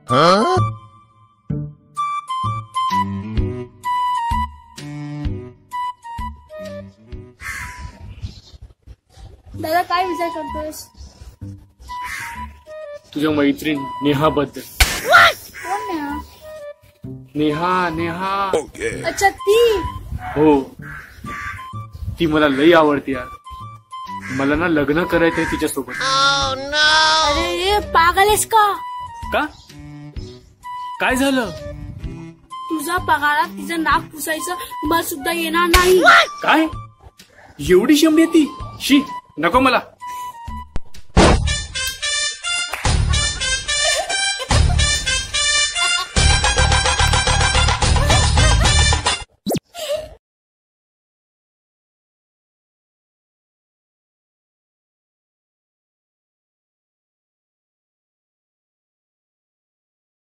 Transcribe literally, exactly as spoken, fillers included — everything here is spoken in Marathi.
दादा काय विचार करतोयस? तुझ्या मैत्रीण नेहा बद्दल. कोण नेहा? नेहा नेहा अच्छा ती. हो, ती मला लई आवडते यार. मला ना लग्न करायचंय तिच्यासोबत. अरे ये पागलेस का? का काय झालं? तुझा पगारात तिचं नाक पुसायचं मला सुद्धा येणार नाही. काय एवढी शेंबडी ती? शी नको मला.